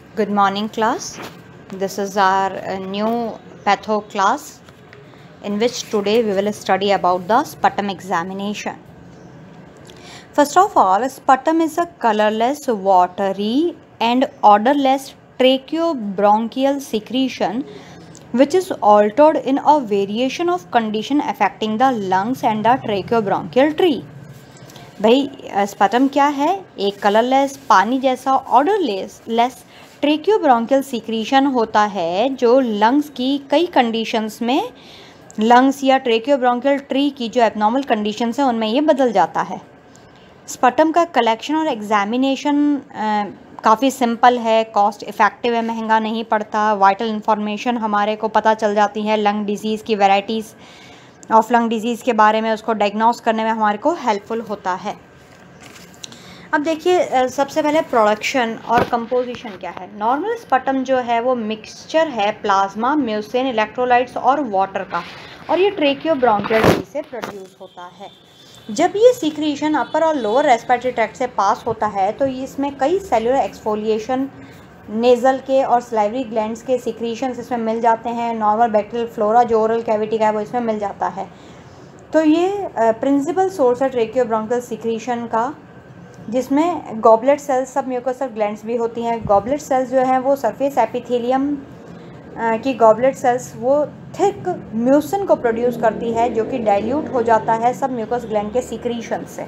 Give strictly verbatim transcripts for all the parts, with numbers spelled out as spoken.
Good morning, class. This is our uh, new patho class in which today we will study about the sputum examination. First of all, sputum is a colorless, watery and odorless tracheobronchial secretion which is altered in a variation of condition affecting the lungs and the tracheobronchial tree. भाई स्पटम क्या है? एक colourless, पानी जैसा, odourless less ट्रेक्योब्रोंकियल secretion होता है जो lungs की कई कंडीशंस में, लंग्स या ट्रेक्योब्रोंकियल ट्री की जो एबनॉर्मल कंडीशंस हैं उनमें ये बदल जाता है. स्पटम का कलेक्शन और एग्जामिनेशन काफ़ी सिंपल है, कॉस्ट इफ़ेक्टिव है, महंगा नहीं पड़ता. वाइटल इन्फॉर्मेशन हमारे को पता चल जाती है, लंग डिजीज़ की वैराइटीज़ ऑफ लंग डिजीज़ के बारे में, उसको डायग्नोस करने में हमारे को हेल्पफुल होता है. अब देखिए, सबसे पहले प्रोडक्शन और कंपोजिशन क्या है. नॉर्मल स्पटम जो है वो मिक्सचर है प्लाज्मा, म्यूसिन, इलेक्ट्रोलाइट्स और वाटर का, और ये ट्रेक्योब्रोंकियल ट्री से प्रोड्यूस होता है. जब ये सीक्रीशन अपर और लोअर रेस्पिरेटरी ट्रैक्ट से पास होता है तो इसमें कई सेलुलर एक्सफोलिएशन, नेज़ल के और सलाइवरी ग्लैंड्स के सीक्रीशंस इसमें मिल जाते हैं. नॉर्मल बैक्टीरियल फ्लोरा जो ओरल कैविटी का है वो इसमें मिल जाता है. तो ये प्रिंसिपल सोर्स है ट्रेक्योब्रोंकियल सीक्रीशन का, जिसमें गॉबलेट सेल्स, सब म्यूकोसल ग्लैंड्स भी होती हैं. गॉबलेट सेल्स जो हैं वो सरफेस एपिथेलियम की गॉबलेट सेल्स वो थिक म्यूसिन को प्रोड्यूस करती है जो कि डाइल्यूट हो जाता है सब म्यूकस ग्लैंड के सीक्रीशन से.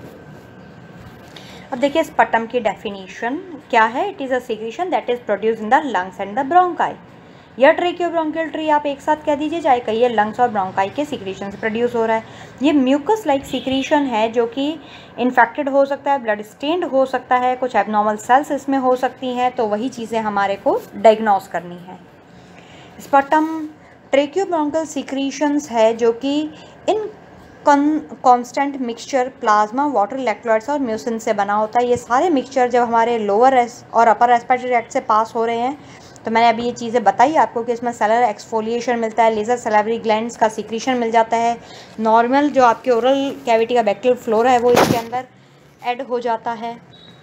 अब देखिए स्पटम की डेफिनेशन क्या है. It is a secretion that is produce in the lungs and the bronchi. या ट्रेक्योब्रोंकियल ट्री आप एक साथ कह दीजिए, चाहे कहिए लंग्स और ब्रोंकाई के सीक्रीशन से प्रोड्यूस हो रहा है. ये म्यूकस लाइक सीक्रीशन है जो कि इन्फेक्टेड हो सकता है, ब्लड स्टेन्ड हो सकता है, कुछ एबनॉर्मल सेल्स इसमें हो सकती हैं. तो वही चीज़ें हमारे को डायग्नोस करनी है. स्पटम ट्रेक्योब्रोंकियल सीक्रीशंस है जो कि in constant mixture plasma, water, electrolytes और म्यूसिन से बना होता है. ये सारे मिक्सचर जब हमारे लोअर और अपर रेस्पिरेटरी ट्रैक्ट से पास हो रहे हैं, तो मैंने अभी ये चीज़ें बताई आपको कि इसमें सेलुलर एक्सफोलिएशन मिलता है, लेजर सलाइवरी ग्लैंड्स का सीक्रीशन मिल जाता है, नॉर्मल जो आपके ओरल कैविटी का बैक्टीरियल फ्लोरा है वो इसके अंदर ऐड हो जाता है.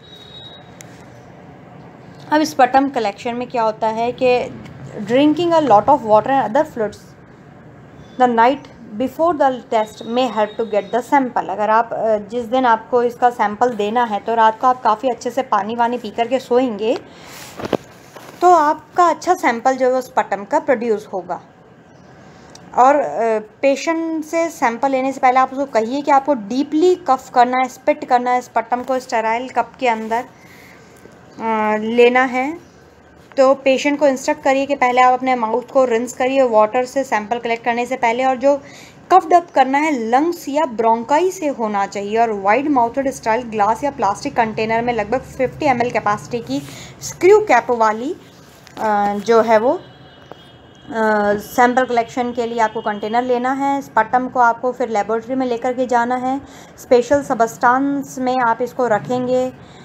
अब स्पटम कलेक्शन में क्या होता है कि drinking a lot of water and other fluids the night before the test may help to get the sample. अगर आप जिस दिन आपको इसका सैंपल देना है तो रात को आप काफ़ी अच्छे से पानी वानी पी करके सोएंगे तो आपका अच्छा सैंपल जो है वो स्पटम का प्रोड्यूस होगा. और पेशेंट से सैंपल लेने से पहले आप उसको कहिए कि आपको डीपली कफ करना है, स्पिट करना है, स्पटम को स्टेराइल कप के अंदर आ, लेना है. तो पेशेंट को इंस्ट्रक्ट करिए कि पहले आप अपने माउथ को रिंस करिए वाटर से सैंपल कलेक्ट करने से पहले, और जो कफ्ड अप करना है लंग्स या ब्रोंकाई से होना चाहिए. और वाइड माउथड स्टाइल ग्लास या प्लास्टिक कंटेनर में लगभग फिफ्टी एम एल कैपेसिटी की स्क्रू कैप वाली जो है वो सैंपल कलेक्शन के लिए आपको कंटेनर लेना है. स्पटम को आपको फिर लेबोरेटरी में लेकर के जाना है. स्पेशल सबस्टांस में आप इसको रखेंगे,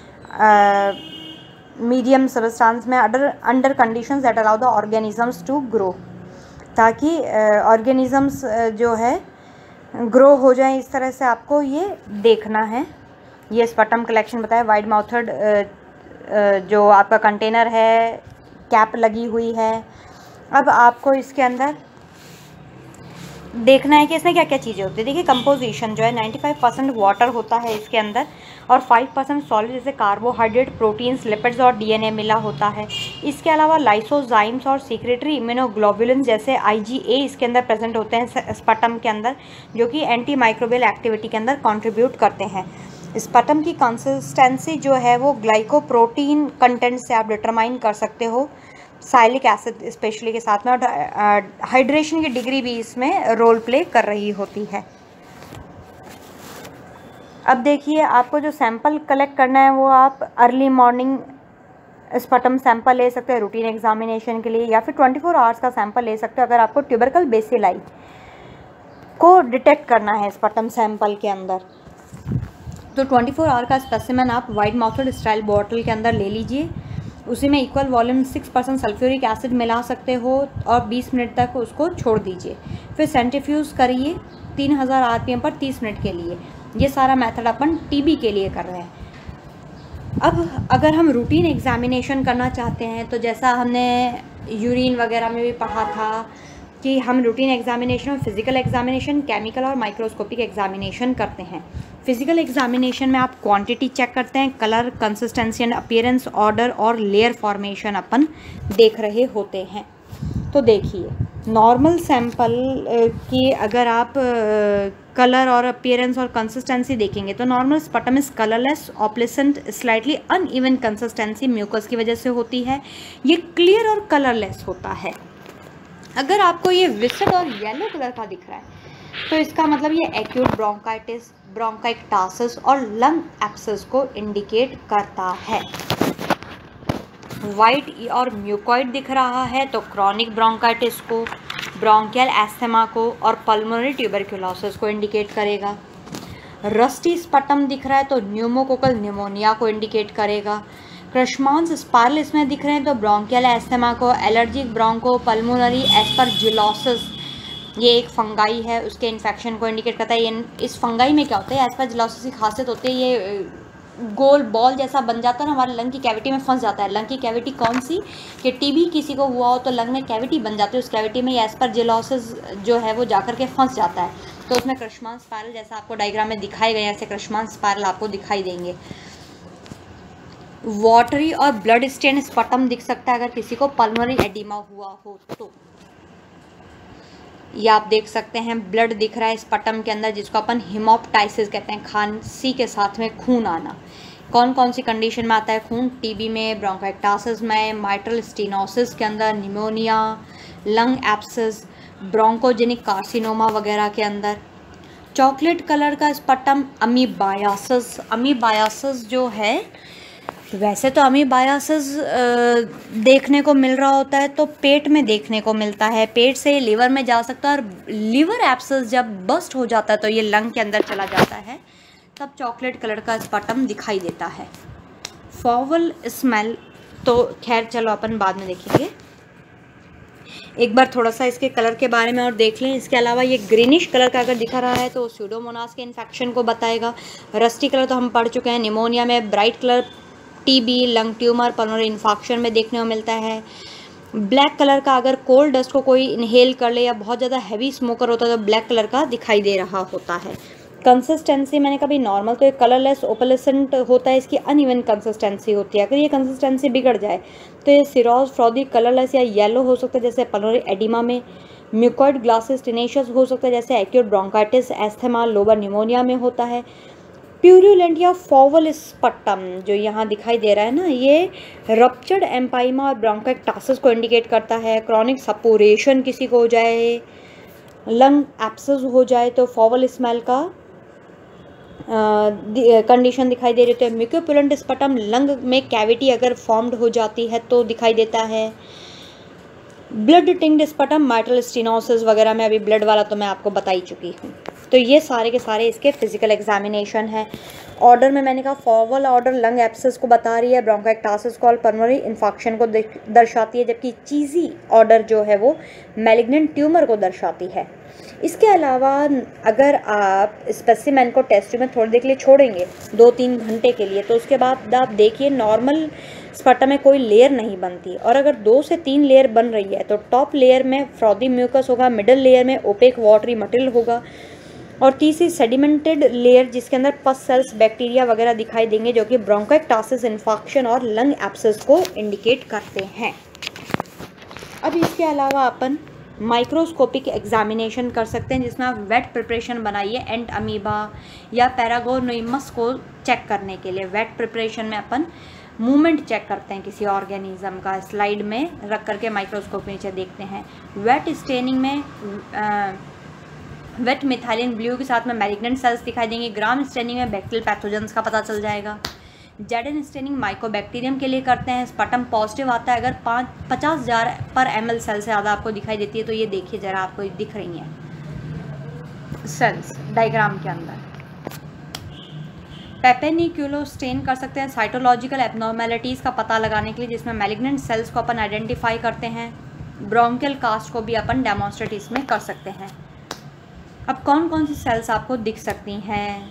मीडियम सबस्टांस में, under under conditions that allow the organisms to grow, ताकि ऑर्गेनिजम्स जो है ग्रो हो जाए. इस तरह से आपको ये देखना है. ये स्पटम कलेक्शन बताया. वाइड माउथड जो आपका कंटेनर है, कैप लगी हुई है. अब आपको इसके अंदर देखना है कि इसमें क्या क्या चीज़ें होती है. देखिए कंपोजिशन जो है पचानवे परसेंट वाटर होता है इसके अंदर, और पाँच परसेंट सॉलिड जैसे कार्बोहाइड्रेट, प्रोटीन्स, लिपिड्स और डीएनए मिला होता है. इसके अलावा लाइसोजाइम्स और सीक्रेटरी इम्यूनोग्लोबुलिन जैसे आईजीए इसके अंदर प्रेजेंट होते हैं स्पटम के अंदर, जो कि एंटी माइक्रोबियल एक्टिविटी के अंदर कंट्रीब्यूट करते हैं. स्पटम की कंसिस्टेंसी जो है वो ग्लाइकोप्रोटीन कंटेंट से आप डिटरमाइन कर सकते हो, साइलिक एसिड स्पेशली के साथ में, और हाइड्रेशन की डिग्री भी इसमें रोल प्ले कर रही होती है. अब देखिए आपको जो सैंपल कलेक्ट करना है वो आप अर्ली मॉर्निंग स्पटम सैंपल ले सकते हैं रूटीन एग्जामिनेशन के लिए, या फिर चौबीस आवर्स का सैंपल ले सकते हो अगर आपको ट्यूबरकल बेसिलाई को डिटेक्ट करना है स्पटम सैंपल के अंदर. तो चौबीस आवर का स्पेसिमेन आप वाइड माउथड स्टाइल बॉटल के अंदर ले लीजिए. उसी में equal volume six percent sulphuric acid मिला सकते हो और बीस मिनट तक उसको छोड़ दीजिए. फिर सेंट्रीफ्यूज करिए तीन हज़ार आरपीएम पर तीस मिनट के लिए. ये सारा मेथड अपन टीबी के लिए कर रहे हैं. अब अगर हम रूटीन एग्जामिनेशन करना चाहते हैं तो जैसा हमने यूरिन वगैरह में भी पढ़ा था कि हम रूटीन एग्जामिनेशन और फिज़िकल एग्जामिनेशन, केमिकल और माइक्रोस्कोपिक एग्जामिनेशन करते हैं। फिज़िकल एग्जामिनेशन में आप क्वांटिटी चेक करते हैं, colour, consistency and appearance, odour और लेयर फॉर्मेशन अपन देख रहे होते हैं। तो देखिए, नॉर्मल सैंपल की अगर आप कलर और अपीयरेंस और कंसिस्टेंसी देखेंगे तो normal sputum is colourless, opalescent, slightly uneven consistency mucus की वजह से होती है। ये क्लियर और कलरलेस होता है। अगर आपको ये विसिड और येलो कलर का दिख रहा है तो इसका मतलब ये एक्यूट ब्रोंकाइटिस, ब्रोंकाइक्टासिस और लंग एब्सेस को इंडिकेट करता है। वाइट और म्यूकॉइड दिख रहा है तो क्रॉनिक ब्रोंकाइटिस को, ब्रोंकियल एस्थमा को और पल्मोनरी ट्यूबरकुलोसिस को इंडिकेट करेगा। रस्टी स्पटम दिख रहा है तो न्यूमोकोकल निमोनिया को इंडिकेट करेगा। क्रशमांस स्पाइरल इसमें दिख रहे हैं तो ब्रोंकियल एस्थमा को, एलर्जिक ब्रोंको पल्मोनरी एस्परजिलोसिस ये एक फंगाई है, उसके इन्फेक्शन को इंडिकेट करता है। ये इस फंगाई में क्या होता है, एस्परजिलोसिस की खासियत होती है ये गोल बॉल जैसा बन जाता है ना, हमारे लंग की कैविटी में फंस जाता है। लंग की कैविटी कौन सी, कि टीबी किसी को हुआ हो तो लंग में कैविटी बन जाती है, उस कैविटी में एस्परजिलोसिस जो है वो जाकर के फंस जाता है। तो उसमें क्रशमान स्पाइरल जैसा आपको डायग्राम में दिखाए गए ऐसे क्रशमान स्पाइरल आपको दिखाई देंगे। वाटरी और ब्लड स्टेन स्पटम दिख सकता है अगर किसी को पल्मोनरी एडिमा हुआ हो तो। ये आप देख सकते हैं ब्लड दिख रहा है स्पटम के अंदर, जिसको अपन हिमोप्टाइसिस कहते हैं, खांसी के साथ में खून आना। कौन कौन सी कंडीशन में आता है खून, टीबी में, ब्रोंकाइक्टासिस में, माइट्रल स्टेनोसिस के अंदर, pneumonia, lung abscess, bronchogenic carcinoma वगैरह के अंदर। चॉकलेट कलर का स्पटम अमीबायासिस, अमीबायासिस जो है वैसे तो अमीबायासिस देखने को मिल रहा होता है तो पेट में देखने को मिलता है, पेट से लिवर में जा सकता है, और लिवर एब्सेस जब बस्ट हो जाता है तो ये लंग के अंदर चला जाता है, तब चॉकलेट कलर का स्पटम दिखाई देता है। फॉवल स्मेल तो खैर चलो अपन बाद में देखेंगे, एक बार थोड़ा सा इसके कलर के बारे में और देख लें। इसके अलावा ये ग्रीनिश कलर का अगर दिखा रहा है तो स्यूडोमोनास के इन्फेक्शन को बताएगा। रस्टी कलर तो हम पढ़ चुके हैं निमोनिया में, bright colour TB, lung tumour, pulmonary infection में देखने को मिलता है। ब्लैक कलर का अगर कोल्ड डस्ट को कोई इनहेल कर ले या बहुत ज़्यादा हैवी स्मोकर होता है तो ब्लैक कलर का दिखाई दे रहा होता है। कंसिस्टेंसी मैंने कभी नॉर्मल तो एक कलरलेस ओपलेसेंट होता है, इसकी अनइवन कंसिस्टेंसी होती है। अगर ये कंसिस्टेंसी बिगड़ जाए तो ये सिरोज, फ्रॉदी, कलरलेस या येलो हो सकता है जैसे पल्मोनरी एडिमा में। म्यूकॉइड ग्लासेस टिनेशियस हो सकता है जैसे acute bronchitis, asthma, lobar pneumonia में होता है। प्यूरुलेंट या फॉवल स्पटम जो यहाँ दिखाई दे रहा है ना, ये रप्चर्ड एम्पाइमा और ब्रोंकाइक्टासिस को इंडिकेट करता है। क्रॉनिक सपोरेशन किसी को हो जाए, लंग एब्सेस हो जाए तो फॉवल स्मेल का कंडीशन दिखाई दे रही है। म्यूकोपुलेंट स्पटम लंग में कैविटी अगर फॉर्म्ड हो जाती है तो दिखाई देता है। Blood tinged sputum mitral stenosis वगैरह में, अभी ब्लड वाला तो मैं आपको बता ही चुकी हूँ। तो ये सारे के सारे इसके फिजिकल एग्जामिनेशन है। ऑर्डर में मैंने कहा फॉवल ऑर्डर लंग एब्सेस को बता रही है, ब्रोंकाइक्टासिस को और पल्मोनरी इन्फेक्शन को दर्शाती है, जबकि चीजी ऑर्डर जो है वो मैलिग्नेंट ट्यूमर को दर्शाती है। इसके अलावा अगर आप स्पेसिमेन को टेस्ट ट्यूब में थोड़ी देर के लिए छोड़ेंगे दो तीन घंटे के लिए, तो उसके बाद आप देखिए नॉर्मल स्पटम में कोई लेयर नहीं बनती, और अगर दो से तीन लेयर बन रही है तो टॉप लेयर में फ्रॉदी म्यूकस होगा, मिडल लेयर में ओपेक वाटरी मटेरियल होगा, और तीसरी सेडिमेंटेड लेयर जिसके अंदर पस सेल्स, बैक्टीरिया वगैरह दिखाई देंगे जो कि ब्रोंकाइक्टासिस इन्फेक्शन और लंग एब्सेस को इंडिकेट करते हैं। अब इसके अलावा अपन माइक्रोस्कोपिक एग्जामिनेशन कर सकते हैं जिसमें आप वेट प्रिपरेशन बनाइए एंट अमीबा या पैरागोनोइमस को चेक करने के लिए। वेट प्रिपरेशन में अपन मूवमेंट चेक करते हैं किसी ऑर्गेनिज्म का, स्लाइड में रख करके माइक्रोस्कोप नीचे देखते हैं। वेट स्टेनिंग में आ, वेट मिथाइलिन ब्लू के साथ में मैलिग्नेंट सेल्स दिखाई देंगे। ग्राम स्टेनिंग में बैक्टीरियल पैथोजेंस का पता चल जाएगा। जेडन स्टेनिंग माइकोबैक्टीरियम के लिए करते हैं। स्पटम पॉजिटिव आता है अगर पाँच पचास हज़ार पर एम एल सेल से ज़्यादा आपको दिखाई देती है तो ये देखिए ज़रा आपको दिख रही हैं सेल्स डायग्राम के अंदर। पेपेनिक्यूलो स्टेन कर सकते हैं साइटोलॉजिकल एबनॉर्मेलिटीज़ का पता लगाने के लिए, जिसमें मैलिग्नेंट सेल्स को अपन आइडेंटिफाई करते हैं। ब्रोंकियल कास्ट को भी अपन डेमोन्स्ट्रेट इसमें कर सकते हैं। अब कौन कौन सी सेल्स आपको दिख सकती हैं,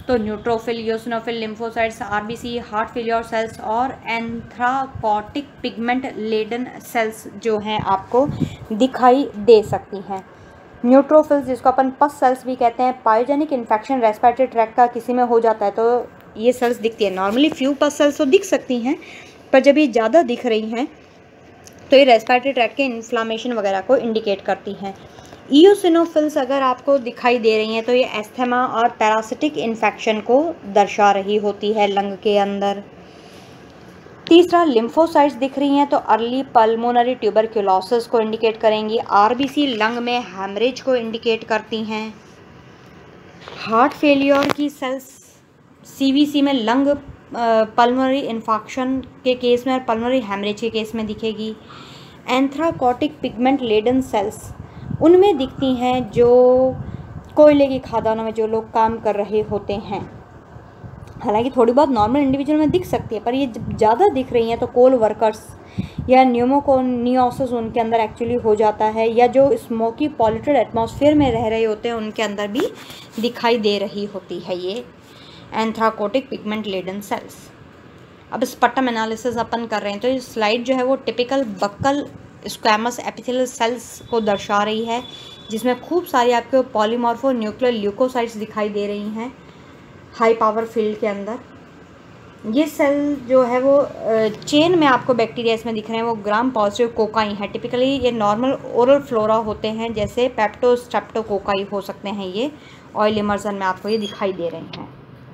तो neutrophil, eosinophil, lymphocytes, RBC, heart failure cells और एंथ्राकोटिक पिगमेंट लेडन सेल्स जो हैं आपको दिखाई दे सकती हैं। न्यूट्रोफिल्स जिसको अपन पस सेल्स भी कहते हैं, पायोजेनिक इन्फेक्शन रेस्पिरेटरी ट्रैक्ट का किसी में हो जाता है तो ये सेल्स दिखती है। नॉर्मली फ्यू पस सेल्स तो दिख सकती हैं, पर जब ये ज़्यादा दिख रही हैं तो ये रेस्पिरेटरी ट्रैक्ट के इन्फ्लामेशन वगैरह को इंडिकेट करती हैं। ईओसिनोफिल्स अगर आपको दिखाई दे रही हैं तो ये एस्थमा और पैरासिटिक इन्फेक्शन को दर्शा रही होती है लंग के अंदर। तीसरा, लिम्फोसाइट्स दिख रही हैं तो अर्ली पल्मोनरी ट्यूबरक्यूलोसिस को इंडिकेट करेंगी। आरबीसी लंग में हैमरेज को इंडिकेट करती हैं। हार्ट फेलियर की सेल्स सीवीसी में लंग पल्मोनरी इन्फेक्शन के केस में और पल्मोनरी हैमरेज के केस में दिखेगी। एंथ्राकोटिक पिगमेंट लेडन सेल्स उनमें दिखती हैं जो कोयले की खदानों में जो लोग काम कर रहे होते हैं। हालांकि थोड़ी बहुत नॉर्मल इंडिविजुअल में दिख सकती है, पर ये जब ज़्यादा दिख रही हैं तो कोल वर्कर्स या न्यूमोकोनियोसिस उनके अंदर एक्चुअली हो जाता है, या जो स्मोकी पॉल्यूटेड एटमॉस्फेयर में रह रहे होते हैं उनके अंदर भी दिखाई दे रही होती है ये एंथ्राकोटिक पिगमेंट लेडन सेल्स। अब स्पटम एनालिसिस अपन कर रहे हैं तो ये स्लाइड जो है वो typical buccal squamous epithelial cells को दर्शा रही है, जिसमें खूब सारी आपको पॉलीमॉर्फो न्यूक्लियर ल्यूकोसाइट्स दिखाई दे रही हैं हाई पावर फील्ड के अंदर। ये सेल जो है वो चेन में आपको बैक्टीरिया इसमें दिख रहे हैं, वो ग्राम पॉजिटिव कोकाई है। टिपिकली ये नॉर्मल ओरल फ्लोरा होते हैं, जैसे पेप्टो स्ट्रेप्टोकोकाई हो सकते हैं। ये ऑयल इमर्जन में आपको ये दिखाई दे रहे हैं।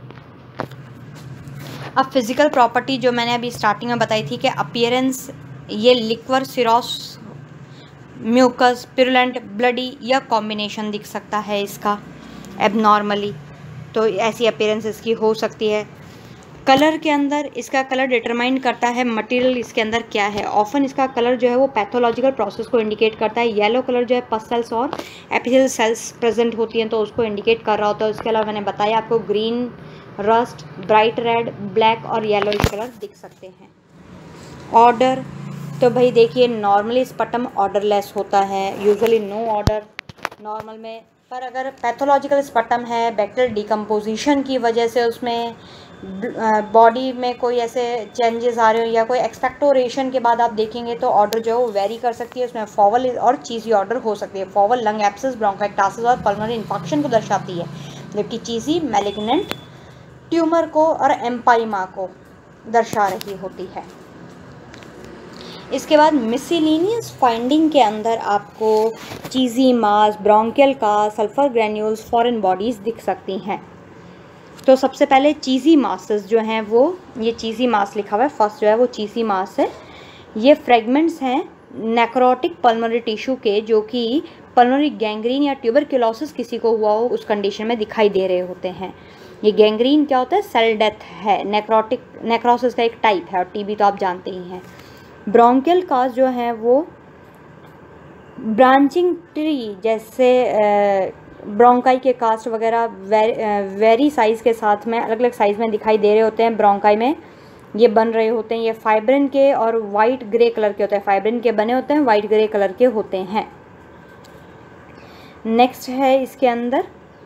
अब फिजिकल प्रॉपर्टी जो मैंने अभी स्टार्टिंग में बताई थी कि अपीयरेंस, ये लिक्वर, सिरोस, म्यूकस, पिरुलेंट, ब्लडी या कॉम्बिनेशन दिख सकता है इसका एबनॉर्मली, तो ऐसी अपीयरेंस इसकी हो सकती है। कलर के अंदर इसका कलर डिटरमाइन करता है मटेरियल इसके अंदर क्या है। ऑफन इसका कलर जो है वो पैथोलॉजिकल प्रोसेस को इंडिकेट करता है। येलो कलर जो है पस सेल्स और एपिथेलियल सेल्स प्रेजेंट होती हैं तो उसको इंडिकेट कर रहा होता है। उसके अलावा मैंने बताया आपको green, rust, bright red, black और येलो कलर दिख सकते हैं। ऑर्डर तो भाई देखिए नॉर्मली स्पटम ऑर्डरलेस होता है, यूजुअली नो ऑर्डर नॉर्मल में। पर अगर पैथोलॉजिकल स्पटम है, बैक्टीरियल डिकम्पोजिशन की वजह से उसमें बॉडी में कोई ऐसे चेंजेस आ रहे हो या कोई एक्सपेक्टोरेशन के बाद आप देखेंगे तो ऑर्डर जो है वो वेरी कर सकती है। उसमें फॉवल और चीज़ी ऑर्डर हो सकती है। फॉवल लंग एब्सेस, ब्रोंकाइटिस और पल्मोनरी इन्फेक्शन को दर्शाती है, जबकि चीज़ी मैलिग्नेंट ट्यूमर को और एम्पाइमा को दर्शा रही होती है। इसके बाद मिसलिनियस फाइंडिंग के अंदर आपको चीज़ी मास, ब्रोंकियल का, सल्फर ग्रैन्यूल्स, फॉरेन बॉडीज़ दिख सकती हैं। तो सबसे पहले चीज़ी मासेस जो हैं वो, ये चीज़ी मास लिखा हुआ है, फर्स्ट जो है वो चीज़ी मास है। ये फ्रेगमेंट्स हैं नेक्रोटिक पल्मोनरी टिश्यू के, जो कि पल्मोनरी गैंग्रीन या ट्यूबरक्यूलोसिस किसी को हुआ हो उस कंडीशन में दिखाई दे रहे होते हैं। ये गैंग्रीन क्या होता है? सेल डेथ है। नेक्रोटिक नेक्रोसिस का एक टाइप है, और टीबी तो आप जानते ही हैं। ब्रोंकियल काज जो है वो ब्रांचिंग ट्री जैसे ब्रोंकाई के कास्ट वगैरह वेरी, वेरी साइज़ के साथ में अलग अलग साइज़ में दिखाई दे रहे होते हैं। ब्रोंकाई में ये बन रहे होते हैं। ये फाइब्रिन के और वाइट ग्रे कलर के होते हैं। फाइब्रिन के बने होते हैं, वाइट ग्रे कलर के होते हैं। नेक्स्ट है इसके अंदर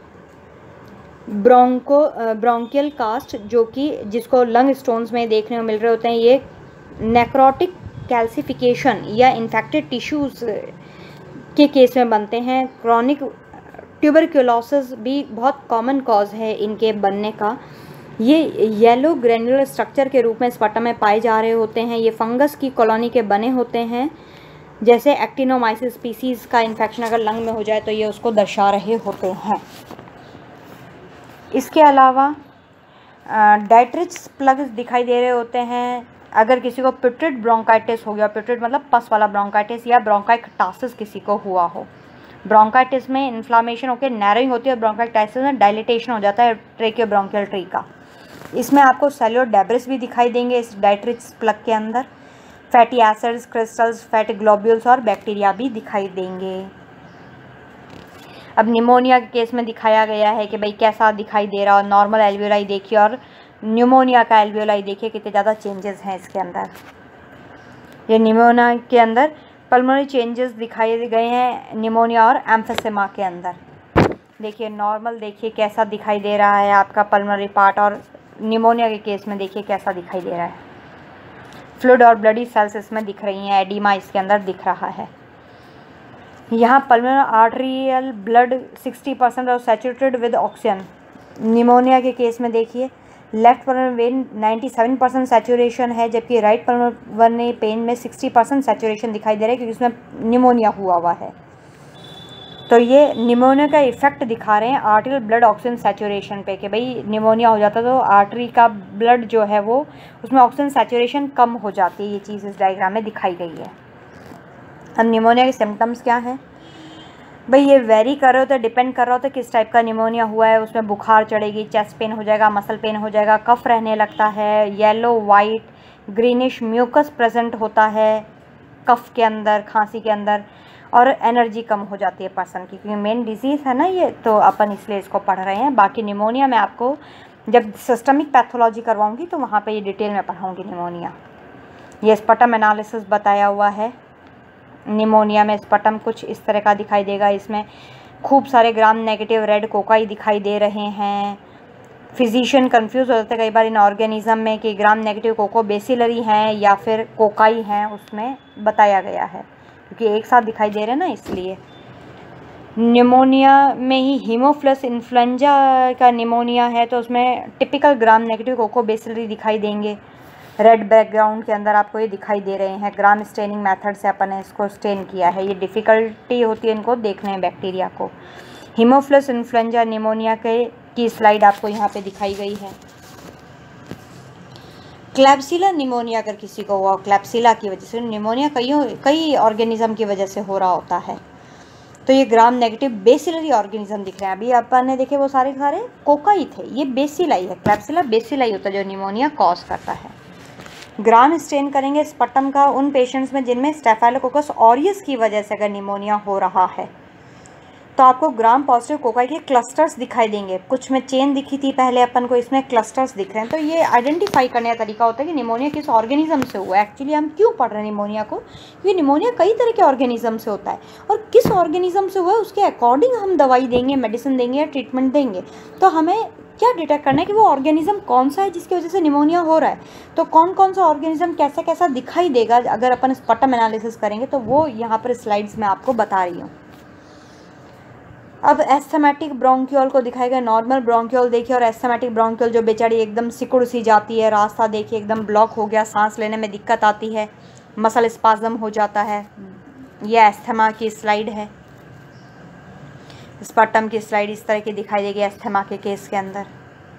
ब्रोंको ब्रोंकियल कास्ट, जो कि जिसको लंग स्टोन्स में देखने को मिल रहे होते हैं। ये नेक्रोटिक कैल्सिफिकेशन या इन्फेक्टेड टिश्यूज़ के केस में बनते हैं। क्रॉनिक ट्यूबरक्यूलोसिस भी बहुत कॉमन कॉज है इनके बनने का। ये येलो ग्रैन्युलर स्ट्रक्चर के रूप में स्पटम में पाए जा रहे होते हैं। ये फंगस की कॉलोनी के बने होते हैं। जैसे एक्टिनोमाइसिस स्पीसीज़ का इन्फेक्शन अगर लंग में हो जाए तो ये उसको दर्शा रहे होते हैं। इसके अलावा डाइट्रिच प्लग्स दिखाई दे रहे होते हैं। अगर किसी को पिट्रिड ब्रोंकाइटिस हो गया, पिट्रिड मतलब पस वाला ब्रोंकाइटिस, या ब्रोंकाइटिस किसी को हुआ हो। ब्रोंकाइटिस में इन्फ्लामेशन होकर नैरोइंग होती है, और ब्रोंकाइटिस में डायलिटेशन हो जाता है ट्रेकियो ब्रोंकियल ट्री का। इसमें आपको सेलुलर डेब्रिस भी दिखाई देंगे इस डाइट्रिच प्लग के अंदर। Fatty acids, crystals, fatty globules और बैक्टीरिया भी दिखाई देंगे। अब निमोनिया के केस में दिखाया गया है कि भाई कैसा दिखाई दे रहा, और नॉर्मल एल्वियोलाई देखिए और न्यूमोनिया का एल्वियोलाई देखिए कितने ज़्यादा चेंजेस हैं इसके अंदर। ये निमोनिया के अंदर पल्मोनरी चेंजेस दिखाए गए हैं, निमोनिया और एम्फेसेमा के अंदर। देखिए नॉर्मल, देखिए कैसा दिखाई दे रहा है आपका पल्मोनरी पार्ट, और निमोनिया के केस में देखिए कैसा दिखाई दे रहा है। फ्लूइड और ब्लडी सेल्स इसमें दिख रही हैं, एडिमा इसके अंदर दिख रहा है। यहाँ pulmonary arterial blood sixty percent और सैचुरेटेड विद ऑक्सीजन। निमोनिया के केस में देखिए left pulmonary vein ninety seven percent saturation है, जबकि राइट पल्मोनरी पेन में सिक्सटी परसेंट सैचुरेशन दिखाई दे रहा है, क्योंकि उसमें निमोनिया हुआ हुआ है। तो ये निमोनिया का इफेक्ट दिखा रहे हैं आर्टेरियल ब्लड ऑक्सीजन सैचुरेशन पे, कि भाई निमोनिया हो जाता तो आर्टरी का ब्लड जो है वो उसमें ऑक्सीजन सैचुरेशन कम हो जाती है। ये चीज़ इस डायग्राम में दिखाई गई है। अब निमोनिया के सिम्टम्स क्या हैं भाई, ये वेरी कर रहे हो तो डिपेंड कर रहा होता है किस टाइप का निमोनिया हुआ है। उसमें बुखार चढ़ेगी, चेस्ट पेन हो जाएगा, मसल पेन हो जाएगा, कफ रहने लगता है, yellow white greenish mucus present होता है कफ के अंदर, खांसी के अंदर, और एनर्जी कम हो जाती है पर्सन की, क्योंकि मेन डिजीज़ है ना ये, तो अपन इसलिए इसको पढ़ रहे हैं। बाकी निमोनिया मैं आपको जब सिस्टमिक पैथोलॉजी करवाऊंगी तो वहाँ पे ये डिटेल में पढ़ाऊंगी निमोनिया। ये स्पटम एनालिसिस बताया हुआ है। निमोनिया में स्पटम कुछ इस तरह का दिखाई देगा। इसमें खूब सारे ग्राम नेगेटिव रेड कोकाई दिखाई दे रहे हैं। फिजिशियन कंफ्यूज हो जाते हैं कई बार इन ऑर्गेनिज्म में कि ग्राम नेगेटिव कोको बेसिलरी हैं या फिर कोकाई हैं, उसमें बताया गया है, क्योंकि एक साथ दिखाई दे रहे हैं ना, इसलिए। निमोनिया में ही हीमोफ्लस इन्फ्लुएंजा का निमोनिया है तो उसमें typical gram negative coccobacillary दिखाई देंगे। रेड बैकग्राउंड के अंदर आपको ये दिखाई दे रहे हैं। ग्राम स्टेनिंग मेथड से अपन ने इसको स्टेन किया है। ये डिफ़िकल्टी होती है इनको देखने में बैक्टीरिया को। हीमोफ्लस इन्फ्लुएंजा निमोनिया के की स्लाइड आपको यहाँ पे दिखाई गई है। क्लैप्सिला निमोनिया अगर किसी को हुआ, क्लैप्सिला की वजह से निमोनिया कई कई ऑर्गेनिज्म की वजह से हो रहा होता है, तो ये ग्राम नेगेटिव बेसिलरी ऑर्गेनिज्म दिख रहे हैं। अभी अपन ने देखे वो सारे सारे कोकाई थे, ये बेसिलाई है। क्लैप्सिला बेसिलाई होता है जो निमोनिया कॉज करता है। ग्राम स्टेन करेंगे स्पटम का उन पेशेंट्स में जिनमें स्टेफाइलोकोकस ऑरियस की वजह से अगर निमोनिया हो रहा है तो आपको ग्राम पॉजिटिव कोकाई के क्लस्टर्स दिखाई देंगे। कुछ में चेन दिखी थी पहले अपन को, इसमें क्लस्टर्स दिख रहे हैं। तो ये आइडेंटिफाई करने का तरीका होता है कि निमोनिया किस ऑर्गेनिज्म से हुआ है। एक्चुअली हम क्यों पढ़ रहे हैं निमोनिया को, क्योंकि निमोनिया कई तरह के ऑर्गेनिज्म से होता है, और किस ऑर्गेनिज्म से हुआ है उसके अकॉर्डिंग हम दवाई देंगे, मेडिसिन देंगे या ट्रीटमेंट देंगे। तो हमें क्या डिटेक्ट करना है कि वो ऑर्गेनिज्म कौन सा है जिसकी वजह से निमोनिया हो रहा है। तो कौन कौन सा ऑर्गेनिज्म कैसा कैसा दिखाई देगा अगर अपन स्पटम एनालिसिस करेंगे, तो वो यहाँ पर स्लाइड्स में आपको बता रही हूँ। अब एस्थमेटिक ब्रोंक्यूल को दिखाएगा। नॉर्मल ब्रोंक्यूल देखिए और एस्थमेटिक ब्रोंक्यूल जो बेचारी एकदम सिकुड़ सी जाती है, रास्ता देखिए एकदम ब्लॉक हो गया, सांस लेने में दिक्कत आती है, मसल स्पाज्म हो जाता है। यह एस्थमा की स्लाइड है। स्पटम की स्लाइड इस तरह की दिखाई देगी एस्थमा के केस के अंदर।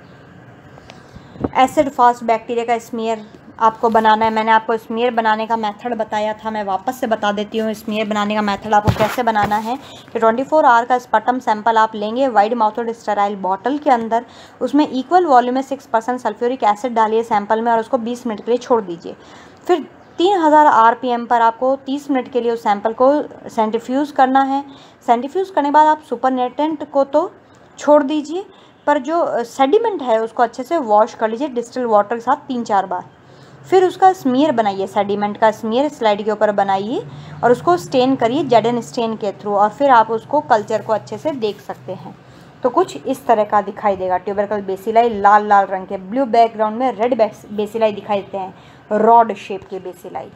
एसिड फास्ट बैक्टीरिया का स्मीयर आपको बनाना है। मैंने आपको स्मीयर बनाने का मेथड बताया था, मैं वापस से बता देती हूँ। स्मीयर बनाने का मेथड आपको कैसे बनाना है कि ट्वेंटी फोर आवर का स्पटम सैंपल आप लेंगे वाइड माउथड स्टेराइल बॉटल के अंदर, उसमें इक्वल वॉल्यूम में सिक्स परसेंट सल्फ्यूरिक एसिड डालिए सैंपल में और उसको बीस मिनट के लिए छोड़ दीजिए। फिर तीन हज़ार आरपीएम पर आपको तीस मिनट के लिए उस सैंपल को सेंट्रीफ्यूज़ करना है। सेंट्रीफ्यूज़ करने के बाद आप सुपरनेटेंट को तो छोड़ दीजिए, पर जो सेडिमेंट है उसको अच्छे से वॉश कर लीजिए डिस्टिल वाटर के साथ तीन चार बार। फिर उसका स्मीयर बनाइए, सेडिमेंट का स्मीयर स्लाइड के ऊपर बनाइए और उसको स्टेन करिए जेडन स्टेन के थ्रू, और फिर आप उसको कल्चर को अच्छे से देख सकते हैं। तो कुछ इस तरह का दिखाई देगा। ट्यूबरकल बेसिलाई लाल लाल रंग के, ब्लू बैकग्राउंड में रेड बेसिलाई दिखाई देते हैं, रॉड शेप के बेसिलाई।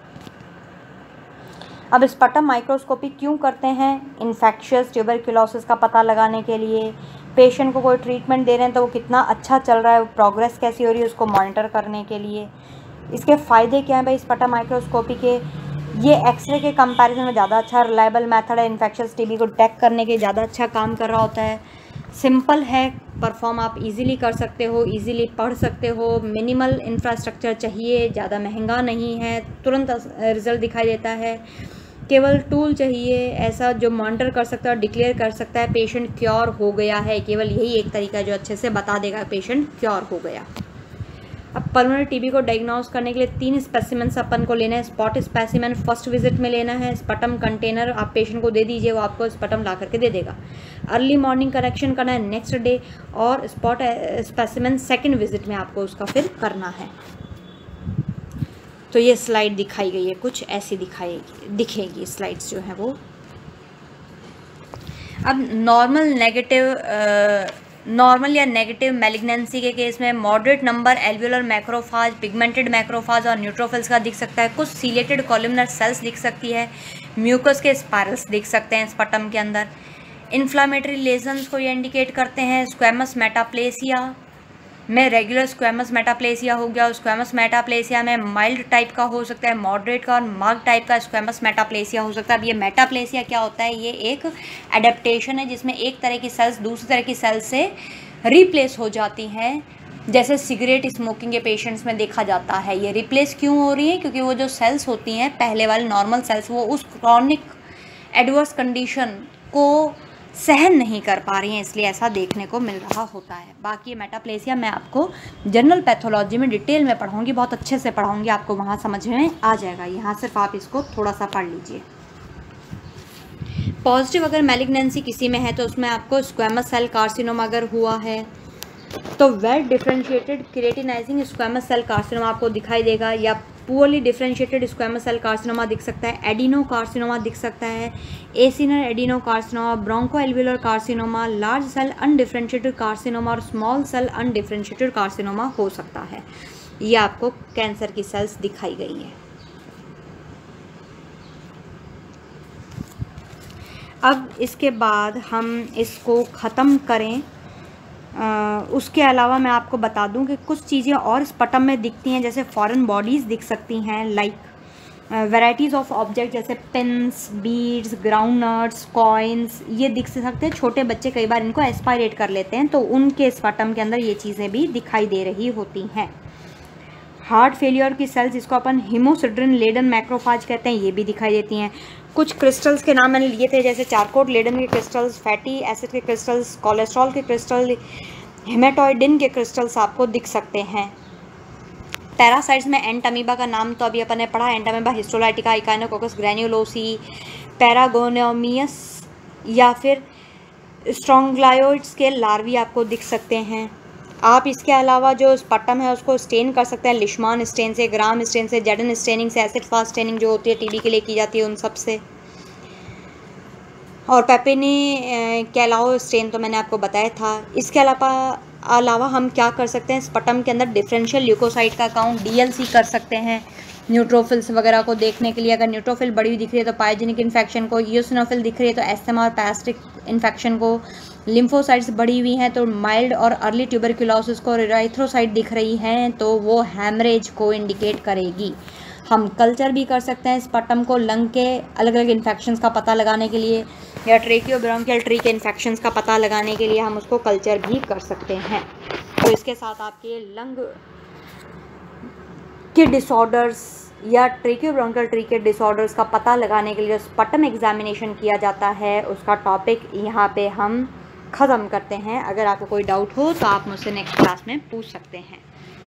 अब स्पटम माइक्रोस्कोपी क्यों करते हैं? इन्फेक्शियस ट्यूबरक्लोसिस का पता लगाने के लिए। पेशेंट को कोई ट्रीटमेंट दे रहे हैं तो वो कितना अच्छा चल रहा है, प्रोग्रेस कैसी हो रही है, उसको मॉनिटर करने के लिए। इसके फ़ायदे क्या हैं भाई स्पटम माइक्रोस्कोपी के? ये एक्सरे के कंपैरिजन में ज़्यादा अच्छा रिलायबल मेथड है। इन्फेक्शियस टीबी को डिटेक्ट करने के ज़्यादा अच्छा काम कर रहा होता है। सिंपल है, परफॉर्म आप इजीली कर सकते हो, इजीली पढ़ सकते हो। मिनिमल इंफ्रास्ट्रक्चर चाहिए, ज़्यादा महंगा नहीं है, तुरंत रिजल्ट दिखाई देता है। केवल टूल चाहिए ऐसा जो मॉनिटर कर सकता है और डिक्लेयर कर सकता है पेशेंट क्योर हो गया है। केवल यही एक तरीका है जो अच्छे से बता देगा पेशेंट क्योर हो गया। अब पल्मोनरी टीबी को डायग्नोस करने के लिए तीन स्पेसिमेंस अपन को लेना है। स्पॉट स्पेसिमेन फर्स्ट विजिट में लेना है। स्पटम कंटेनर आप पेशेंट को दे दीजिए, वो आपको स्पटम ला करके दे देगा। अर्ली मॉर्निंग करेक्शन करना है नेक्स्ट डे, और स्पॉट स्पेसिमेन सेकेंड विजिट में आपको उसका फिर करना है। तो ये स्लाइड दिखाई गई है, कुछ ऐसी दिखाएगी दिखेगी स्लाइड्स जो हैं वो। अब नॉर्मल नेगेटिव नॉर्मल या नेगेटिव मैलिग्नेंसी के केस में moderate number alveolar macrophage, pigmented macrophage और न्यूट्रोफिल्स का दिख सकता है। कुछ सीलेटेड कॉलमनर सेल्स दिख सकती है। म्यूकस के स्पायरल्स दिख सकते हैं स्पटम के अंदर। इन्फ्लामेटरी लेजन्स को ये इंडिकेट करते हैं। स्क्वेमस मेटाप्लेसिया में रेगुलर स्क्वेमस मेटाप्लेसिया हो गया, और स्क्वेमस मेटाप्लेसिया में माइल्ड टाइप का हो सकता है, मॉडरेट का और मार्क टाइप का स्क्वेमस मेटाप्लेसिया हो सकता है। अब ये मेटाप्लेसिया क्या होता है? ये एक एडेप्टेशन है जिसमें एक तरह की सेल्स दूसरी तरह की सेल्स से रिप्लेस हो जाती हैं, जैसे सिगरेट स्मोकिंग के पेशेंट्स में देखा जाता है। ये रिप्लेस क्यों हो रही है? क्योंकि वो जो सेल्स होती हैं पहले वाले नॉर्मल सेल्स, वो उस क्रॉनिक एडवर्स कंडीशन को सहन नहीं कर पा रही हैं, इसलिए ऐसा देखने को मिल रहा होता है। बाकी मेटाप्लेसिया मैं आपको जनरल पैथोलॉजी में डिटेल में पढ़ाऊंगी, बहुत अच्छे से पढ़ाऊंगी, आपको वहाँ समझ में आ जाएगा। यहाँ सिर्फ आप इसको थोड़ा सा पढ़ लीजिए। पॉजिटिव अगर मैलिग्नेंसी किसी में है तो उसमें आपको स्क्वेमस सेल कार्सिनोमा अगर हुआ है तो well differentiated keratinizing squamous cell carcinoma आपको दिखाई देगा, या poorly differentiated squamous cell carcinoma दिख सकता है। एडिनो कार्सिनोमा दिख सकता है। Acinar adenocarcinoma, bronchoalveolar carcinoma, large cell undifferentiated carcinoma और स्मॉल सेल अनडिफरेंशिएटेड कार्सिनोमा हो सकता है। ये आपको कैंसर की सेल्स दिखाई गई हैं। अब इसके बाद हम इसको ख़त्म करें, आ, उसके अलावा मैं आपको बता दूं कि कुछ चीज़ें और स्पटम में दिखती हैं, जैसे फॉरेन बॉडीज़ दिख सकती हैं, लाइक वैराइटीज़ ऑफ ऑब्जेक्ट जैसे pins, beads, groundnuts, coins, ये दिख सकते हैं। छोटे बच्चे कई बार इनको एस्पायरेट कर लेते हैं, तो उनके स्पटम के अंदर ये चीज़ें भी दिखाई दे रही होती हैं। हार्ट फेलियर की सेल्स, जिसको अपन हीमोसिड्रिन लेडन मैक्रोफाज कहते हैं, ये भी दिखाई देती हैं। कुछ क्रिस्टल्स के नाम मैंने लिए थे, जैसे चारकोट लेडन के क्रिस्टल्स, फैटी एसिड के क्रिस्टल्स, कोलेस्ट्रॉल के क्रिस्टल, हेमेटोइडिन के क्रिस्टल्स आपको दिख सकते हैं। पैरासाइट्स में एंटामीबा का नाम तो अभी अपन ने पढ़ा, Entamoeba histolytica, Echinococcus granulosus, Paragonimus या फिर स्ट्रोंग्लायोइड्स के लार्वी आपको दिख सकते हैं। आप इसके अलावा जो स्पटम है उसको स्टेन कर सकते हैं लिशमान स्टेन से, ग्राम स्टेन से, जेडन स्टेनिंग से, एसिड फास्ट स्टेनिंग जो होती है टीबी के लिए की जाती है उन सब से, और पेपिनी कैलाओ स्टेन तो मैंने आपको बताया था। इसके अलावा अलावा हम क्या कर सकते हैं, स्पटम के अंदर डिफरेंशियल ल्यूकोसाइट का काउंट डीएलसी कर सकते हैं न्यूट्रोफिल्स वगैरह को देखने के लिए। अगर न्यूट्रोफिल बड़ी हुई दिख रही है तो पाइजेनिक इन्फेक्शन को, यूसिनोफिल दिख रही है तो एस्थमा और पैरासिटिक इन्फेक्शन को, लिम्फोसाइट्स बढ़ी हुई हैं तो माइल्ड और अर्ली ट्यूबरक्यूलोसिस को, एरिथ्रोसाइट दिख रही हैं तो वो हैमरेज को इंडिकेट करेगी। हम कल्चर भी कर सकते हैं स्पटम को लंग के अलग अलग इन्फेक्शंस का पता लगाने के लिए, या ट्रेकियोब्रोंकियल ट्री के इन्फेक्शंस का पता लगाने के लिए हम उसको कल्चर भी कर सकते हैं। तो इसके साथ आपके लंग के डिसऑर्डर्स या ट्रेकियोब्रोंकियल ट्री के डिसऑर्डर्स का पता लगाने के लिए जो स्पटम एग्जामिनेशन किया जाता है उसका टॉपिक यहाँ पे हम ख़त्म करते हैं। अगर आपको कोई डाउट हो तो आप मुझसे नेक्स्ट क्लास में पूछ सकते हैं।